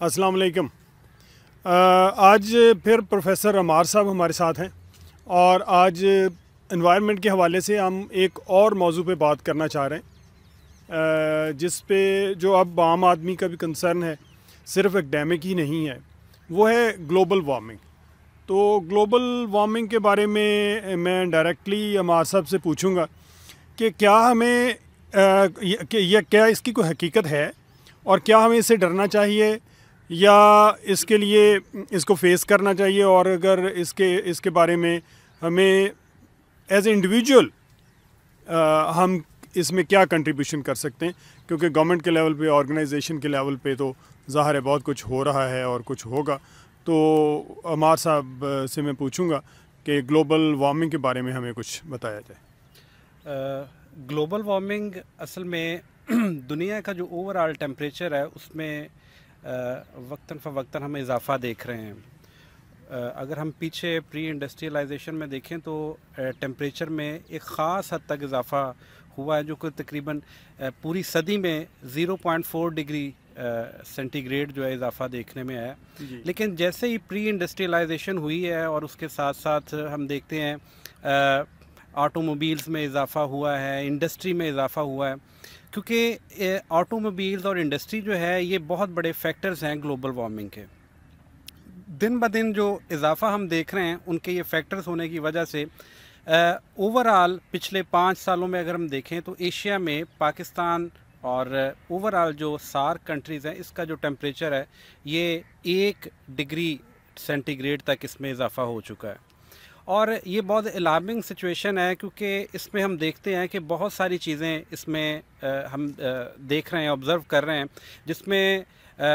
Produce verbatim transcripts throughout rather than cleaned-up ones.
अस्सलाम वालेकुम। आज फिर प्रोफेसर अमार साहब हमारे साथ हैं और आज एनवायरनमेंट के हवाले से हम एक और मौजू पे बात करना चाह रहे हैं, जिस पे जो अब आम आदमी का भी कंसर्न है, सिर्फ एकेडमिक ही नहीं है, वो है ग्लोबल वार्मिंग। तो ग्लोबल वार्मिंग के बारे में मैं डायरेक्टली अमार साहब से पूछूंगा कि क्या हमें यह क्या इसकी कोई हकीकत है और क्या हमें इससे डरना चाहिए या इसके लिए इसको फेस करना चाहिए, और अगर इसके इसके बारे में हमें एज ए इंडिविजुअल हम इसमें क्या कंट्रीब्यूशन कर सकते हैं, क्योंकि गवर्नमेंट के लेवल पे, ऑर्गेनाइजेशन के लेवल पे तो ज़ाहिर है बहुत कुछ हो रहा है और कुछ होगा। तो अमार साहब से मैं पूछूंगा कि ग्लोबल वार्मिंग के बारे में हमें कुछ बताया जाए। ग्लोबल वार्मिंग असल में दुनिया का जो ओवरऑल टेम्परेचर है उसमें वक्तन फ़वक्तन हम इजाफ़ा देख रहे हैं। अगर हम पीछे प्री इंडस्ट्रियलाइजेशन में देखें तो टेम्परेचर में एक ख़ास हद तक इजाफ़ा हुआ है, जो कि तकरीबन पूरी सदी में zero point four degree centigrade जो है इजाफ़ा देखने में आया। लेकिन जैसे ही प्री इंडस्ट्रियलाइजेशन हुई है और उसके साथ साथ हम देखते हैं ऑटोमोबाइल्स में इजाफ़ा हुआ है, इंडस्ट्री में इजाफ़ा हुआ है, क्योंकि ऑटोमोबाइल्स और इंडस्ट्री जो है ये बहुत बड़े फैक्टर्स हैं ग्लोबल वार्मिंग के। दिन ब दिन जो इजाफ़ा हम देख रहे हैं उनके ये फैक्टर्स होने की वजह से ओवरऑल पिछले पाँच सालों में अगर हम देखें तो एशिया में पाकिस्तान और ओवरऑल जो सार्क कंट्रीज़ हैं इसका जो टेम्परेचर है ये एक डिग्री सेंटीग्रेड तक इसमें इजाफ़ा हो चुका है। और ये बहुत अलार्मिंग सिचुएशन है, क्योंकि इसमें हम देखते हैं कि बहुत सारी चीज़ें इसमें आ, हम आ, देख रहे हैं, ऑब्ज़र्व कर रहे हैं, जिसमें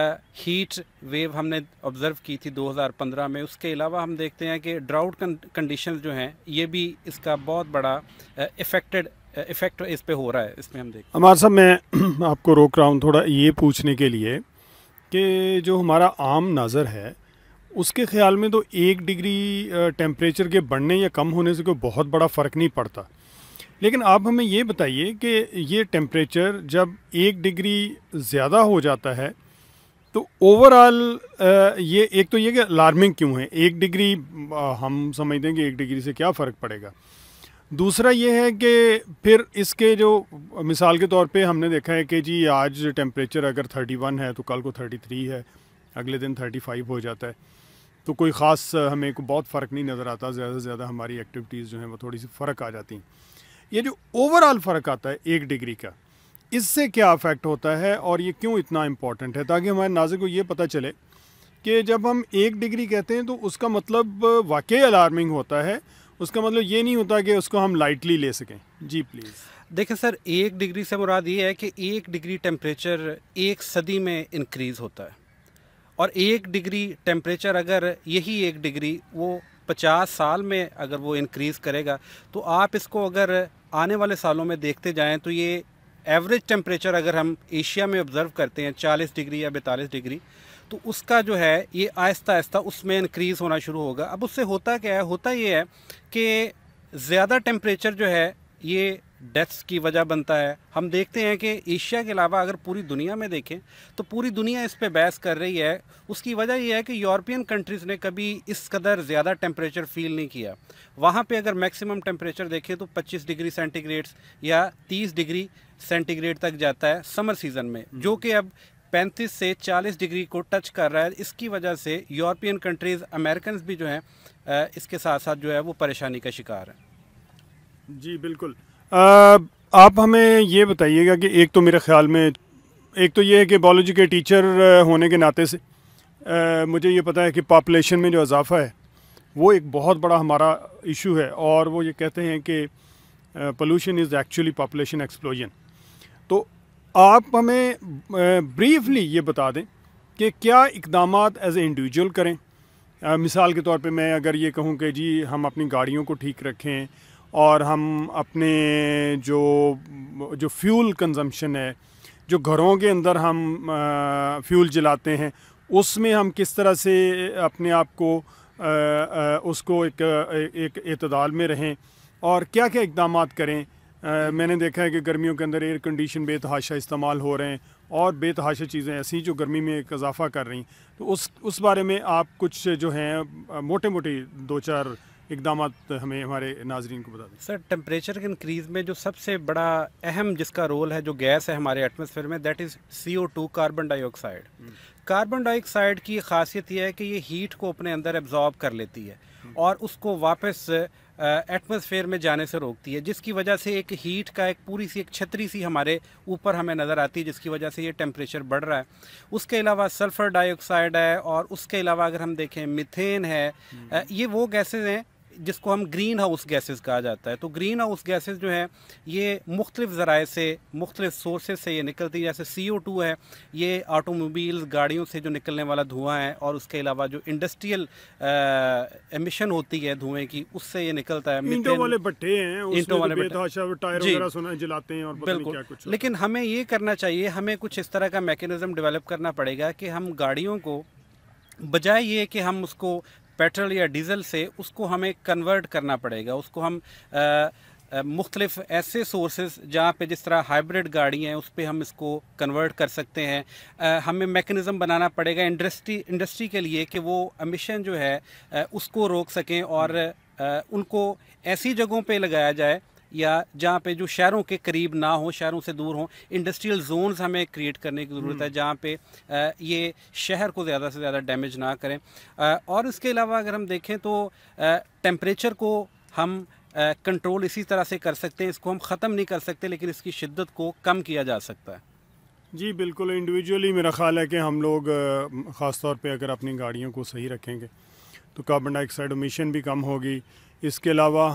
हीट वेव हमने ऑब्ज़र्व की थी दो हज़ार पंद्रह में। उसके अलावा हम देखते हैं कि ड्राउट कंडीशंस जो हैं ये भी इसका बहुत बड़ा इफ़ेक्टेड इफ़ेक्ट इस पे हो रहा है। इसमें हम देखते हैं। अमार साहब, मैं आपको रोक रहा हूँ थोड़ा ये पूछने के लिए कि जो हमारा आम नज़र है उसके ख़्याल में तो एक डिग्री टेम्परेचर के बढ़ने या कम होने से कोई बहुत बड़ा फ़र्क नहीं पड़ता, लेकिन आप हमें ये बताइए कि ये टेम्परेचर जब एक डिग्री ज़्यादा हो जाता है तो ओवरऑल ये एक तो ये कि अलार्मिंग क्यों है। एक डिग्री हम समझते हैं कि एक डिग्री से क्या फ़र्क पड़ेगा। दूसरा ये है कि फिर इसके जो मिसाल के तौर पे हमने देखा है कि जी आज टेम्परेचर अगर थर्टी वन है तो कल को थर्टी थ्री है, अगले दिन थर्टी फाइव हो जाता है, तो कोई ख़ास हमें को बहुत फ़र्क नहीं नज़र आता। ज़्यादा से ज़्यादा हमारी एक्टिविटीज़ जो हैं वो थोड़ी सी फ़र्क आ जाती हैं। ये जो ओवरऑल फ़र्क आता है एक डिग्री का, इससे क्या अफेक्ट होता है और ये क्यों इतना इम्पॉर्टेंट है, ताकि हमारे नाज़िर को ये पता चले कि जब हम एक डिग्री कहते हैं तो उसका मतलब वाकई अलार्मिंग होता है। उसका मतलब ये नहीं होता कि उसको हम लाइटली ले सकें। जी प्लीज़। देखिए सर, एक डिग्री से मुराद ये है कि एक डिग्री टेम्परेचर एक सदी में इंक्रीज़ होता है, और एक डिग्री टेम्परेचर अगर यही एक डिग्री वो पचास साल में अगर वो इंक्रीज़ करेगा तो आप इसको अगर आने वाले सालों में देखते जाएं तो ये एवरेज टेम्परेचर अगर हम एशिया में ऑब्ज़र्व करते हैं चालीस डिग्री या बैतालीस डिग्री, तो उसका जो है ये आहिस्ता आहिस्ता उसमें इंक्रीज़ होना शुरू होगा। अब उससे होता क्या है, होता ये है कि ज़्यादा टेम्परेचर जो है ये डेथ्स की वजह बनता है। हम देखते हैं कि एशिया के अलावा अगर पूरी दुनिया में देखें तो पूरी दुनिया इस पे बहस कर रही है। उसकी वजह यह है कि यूरोपियन कंट्रीज़ ने कभी इस कदर ज़्यादा टेम्परेचर फ़ील नहीं किया। वहाँ पे अगर मैक्सिमम टेम्परेचर देखें तो पच्चीस डिग्री सेंटीग्रेड या तीस डिग्री सेंटीग्रेड तक जाता है समर सीज़न में, जो कि अब पैंतीस से चालीस डिग्री को टच कर रहा है। इसकी वजह से यूरोपियन कंट्रीज़, अमेरिकन भी जो हैं इसके साथ साथ जो है वो परेशानी का शिकार हैं। जी बिल्कुल। आ, आप हमें ये बताइएगा कि एक तो मेरे ख़्याल में एक तो ये है कि बायोलॉजी के टीचर होने के नाते से आ, मुझे ये पता है कि पॉपुलेशन में जो इजाफ़ा है वो एक बहुत बड़ा हमारा इशू है, और वो ये कहते हैं कि pollution is actually population explosion. तो आप हमें ब्रीफली ये बता दें कि क्या इक़दामात एज ए इंडिविजुअल करें। आ, मिसाल के तौर पे मैं अगर ये कहूँ कि जी हम अपनी गाड़ियों को ठीक रखें और हम अपने जो जो फ्यूल कंजम्पशन है, जो घरों के अंदर हम आ, फ्यूल जलाते हैं, उसमें हम किस तरह से अपने आप को आ, आ, उसको एक एक एतदाल में रहें और क्या क्या इक़दामात करें। आ, मैंने देखा है कि गर्मियों के अंदर एयर कंडीशन बेतहाशा इस्तेमाल हो रहे हैं और बेतहाशा चीज़ें ऐसी जो गर्मी में एक इजाफ़ा कर रही, तो उस उस बारे में आप कुछ जो हैं मोटे मोटे दो चार इकदाम हमें हमारे नाजरीन को बता दें। सर, टेम्परेचर के इंक्रीज़ में जो सबसे बड़ा अहम जिसका रोल है, जो गैस है हमारे एटमॉस्फेयर में, that is C O two, carbon dioxide. Carbon dioxide की खासियत यह है कि ये हीट को अपने अंदर एब्जॉर्ब कर लेती है और उसको वापस एटमॉस्फेयर में जाने से रोकती है, जिसकी वजह से एक हीट का एक पूरी सी एक छतरी सी हमारे ऊपर हमें नज़र आती है, जिसकी वजह से ये टेम्परेचर बढ़ रहा है। उसके अलावा सल्फ़र डाइऑक्साइड है, और उसके अलावा अगर हम देखें मीथेन है, ये वो गैसेज हैं जिसको हम ग्रीन हाउस गैसेस कहा जाता है। तो ग्रीन हाउस गैसेस जो है ये मुख्तलिफ ज़राए से, मुख्तलिफ सोर्सेज से ये निकलती है। जैसे सी ओ टू है, ये ऑटोमोबाइल्स, गाड़ियों से जो निकलने वाला धुआं है, और उसके अलावा जो इंडस्ट्रियल एमिशन होती है धुएं की, उससे ये निकलता है। ईंटों वाले भट्टे हैं, ईंटों वाले टायर वगैरह सुना जलाते हैं और पता नहीं क्या कुछ। लेकिन हमें ये करना चाहिए, हमें कुछ इस तरह का मैकेनिज़्म डेवलप करना पड़ेगा कि हम गाड़ियों को, बजाय ये कि हम उसको पेट्रोल या डीज़ल से, उसको हमें कन्वर्ट करना पड़ेगा। उसको हम मुख्तलिफ ऐसे सोर्सेज जहाँ पे जिस तरह हाइब्रिड गाड़ी हैं उस पर हम इसको कन्वर्ट कर सकते हैं। आ, हमें मैकेनिज़्म बनाना पड़ेगा इंडस्ट्री इंडस्ट्री के लिए कि वो एमिशन जो है आ, उसको रोक सकें, और आ, उनको ऐसी जगहों पे लगाया जाए या जहाँ पे जो शहरों के करीब ना हो, शहरों से दूर हो। इंडस्ट्रियल जोन्स हमें क्रिएट करने की ज़रूरत है जहाँ पे ये शहर को ज़्यादा से ज़्यादा डैमेज ना करें। और इसके अलावा अगर हम देखें तो टेम्परेचर को हम कंट्रोल इसी तरह से कर सकते हैं। इसको हम ख़त्म नहीं कर सकते, लेकिन इसकी शिद्दत को कम किया जा सकता है। जी बिल्कुल, इंडिविजुअली मेरा ख़्याल है कि हम लोग ख़ास तौर पे अगर अपनी गाड़ियों को सही रखेंगे तो कार्बन डाइऑक्साइड एमिशन भी कम होगी। इसके अलावा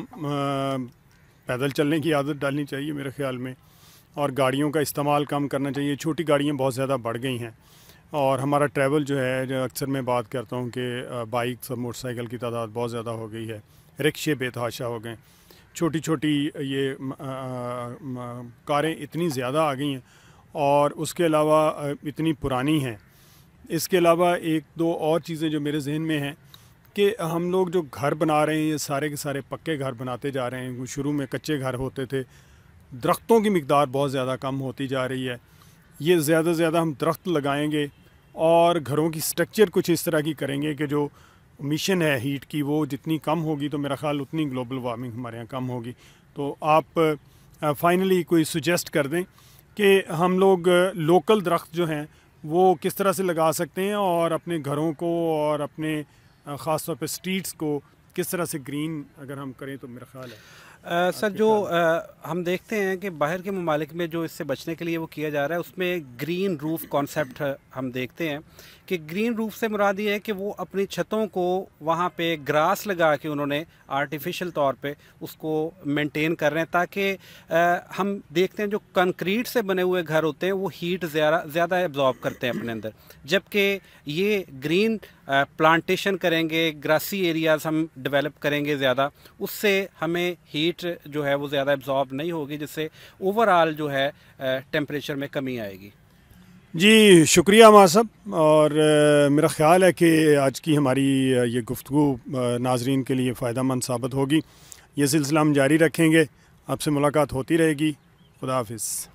हम पैदल चलने की आदत डालनी चाहिए मेरे ख़्याल में, और गाड़ियों का इस्तेमाल कम करना चाहिए। छोटी गाड़ियाँ बहुत ज़्यादा बढ़ गई हैं, और हमारा ट्रैवल जो है, जो अक्सर मैं बात करता हूँ कि बाइक्स और मोटरसाइकिल की तादाद बहुत ज़्यादा हो गई है, रिक्शे बेतहाशा हो गए, छोटी छोटी ये आ, आ, कारें इतनी ज़्यादा आ गई हैं, और उसके अलावा इतनी पुरानी हैं। इसके अलावा एक दो और चीज़ें जो मेरे जहन में हैं कि हम लोग जो घर बना रहे हैं, ये सारे के सारे पक्के घर बनाते जा रहे हैं। शुरू में कच्चे घर होते थे, दरख्तों की मिक़दार बहुत ज़्यादा कम होती जा रही है। ये ज़्यादा से ज़्यादा हम दरख्त लगाएंगे और घरों की स्ट्रक्चर कुछ इस तरह की करेंगे कि जो मिशन है हीट की वो जितनी कम होगी, तो मेरा ख़्याल उतनी ग्लोबल वार्मिंग हमारे यहाँ कम होगी। तो आप फाइनली कोई सुजेस्ट कर दें कि हम लोग लोकल दरख्त जो हैं वो किस तरह से लगा सकते हैं, और अपने घरों को और अपने ख़ास तौर पे स्ट्रीट्स को किस तरह से ग्रीन अगर हम करें तो मेरा ख्याल है। आ, सर जो आ, हम देखते हैं कि बाहर के ममालिक में जो इससे बचने के लिए वो किया जा रहा है, उसमें ग्रीन रूफ़ कॉन्सेप्ट हम देखते हैं कि ग्रीन रूफ़ से मुराद ये है कि वो अपनी छतों को वहाँ पे ग्रास लगा के उन्होंने आर्टिफिशियल तौर पे उसको मेंटेन कर रहे हैं, ताकि हम देखते हैं जो कंक्रीट से बने हुए घर होते हैं वो हीट ज़्यादा ज़्यादा एब्जॉर्ब करते हैं अपने अंदर, जबकि ये ग्रीन प्लांटेशन करेंगे, ग्रासी एरियाज़ हम डेवलप करेंगे ज़्यादा, उससे हमें हीट जो है वो ज़्यादा एब्जॉर्ब नहीं होगी, जिससे ओवरऑल जो है टेम्परेचर में कमी आएगी। जी शुक्रिया मां साहब, और आ, मेरा ख़्याल है कि आज की हमारी ये गुफ्तगू नाजरीन के लिए फ़ायदा मंद साबित होगी। ये सिलसिला हम जारी रखेंगे, आपसे मुलाकात होती रहेगी। खुदा हाफिज़।